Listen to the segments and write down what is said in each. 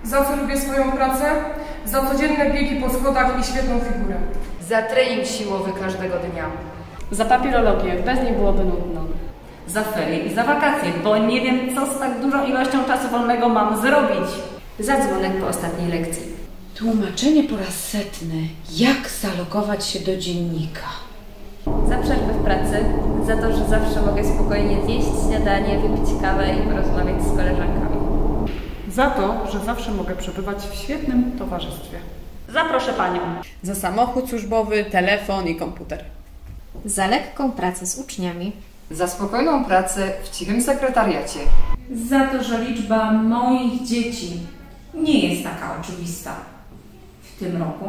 Za co lubię swoją pracę? Za codzienne biegi po schodach i świetną figurę. Za trening siłowy każdego dnia. Za papierologię, bez niej byłoby nudno. Za ferie i za wakacje, bo nie wiem, co z tak dużą ilością czasu wolnego mam zrobić. Za dzwonek po ostatniej lekcji. Tłumaczenie po raz setny. Jak zalogować się do dziennika? Za przerwę w pracy, za to, że zawsze mogę spokojnie zjeść śniadanie, wypić kawę i porozmawiać z koleżankami. Za to, że zawsze mogę przebywać w świetnym towarzystwie. Zaproszę Panią. Za samochód służbowy, telefon i komputer. Za lekką pracę z uczniami. Za spokojną pracę w cichym sekretariacie. Za to, że liczba moich dzieci nie jest taka oczywista. W tym roku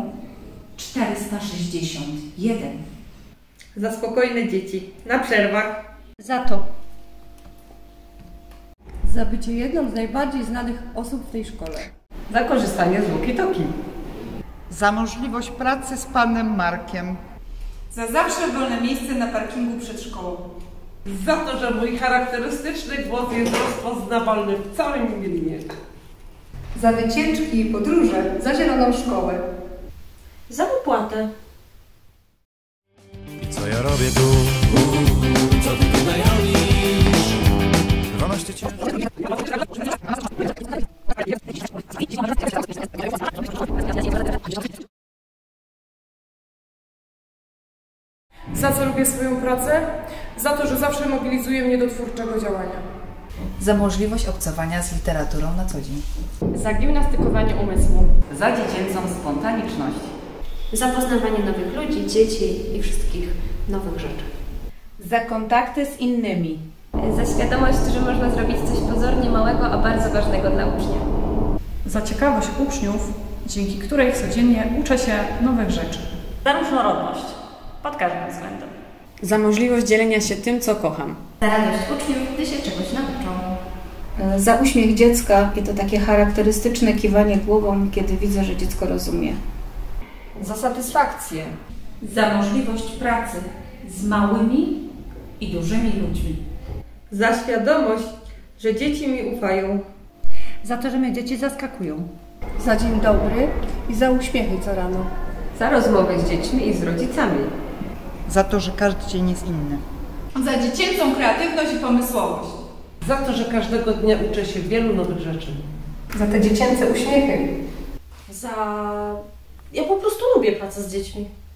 461. Za spokojne dzieci, na przerwach. Za to. Za bycie jedną z najbardziej znanych osób w tej szkole. Za korzystanie z walkie-talkie. Za możliwość pracy z panem Markiem. Za zawsze wolne miejsce na parkingu przed szkołą. Za to, że mój charakterystyczny głos jest rozpoznawalny w całym gminie. Za wycieczki i podróże, za zieloną szkołę. Za wypłatę. I co ja robię tu? Co ty tutaj robisz? 12 ciężarów. Za co lubię swoją pracę? Za to, że zawsze mobilizuje mnie do twórczego działania. Za możliwość obcowania z literaturą na co dzień. Za gimnastykowanie umysłu. Za dziecięcą spontaniczność. Za poznawanie nowych ludzi, dzieci i wszystkich nowych rzeczy. Za kontakty z innymi. Za świadomość, że można zrobić coś pozornie małego, a bardzo ważnego dla ucznia. Za ciekawość uczniów, dzięki której codziennie uczę się nowych rzeczy. Za różnorodność. Pod każdym względem. Za możliwość dzielenia się tym, co kocham. Za radość uczniów, gdy się czegoś nauczą. Za uśmiech dziecka i to takie charakterystyczne kiwanie głową, kiedy widzę, że dziecko rozumie. Za satysfakcję. Za możliwość pracy z małymi i dużymi ludźmi. Za świadomość, że dzieci mi ufają. Za to, że mnie dzieci zaskakują. Za dzień dobry i za uśmiechy co rano. Za rozmowę z dziećmi i z rodzicami. Za to, że każdy dzień jest inny. Za dziecięcą kreatywność i pomysłowość. Za to, że każdego dnia uczę się wielu nowych rzeczy. Za te dziecięce uśmiechy. Ja po prostu lubię pracę z dziećmi.